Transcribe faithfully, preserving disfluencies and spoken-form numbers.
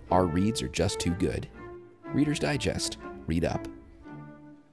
Our reads are just too good. Reader's Digest. Read up.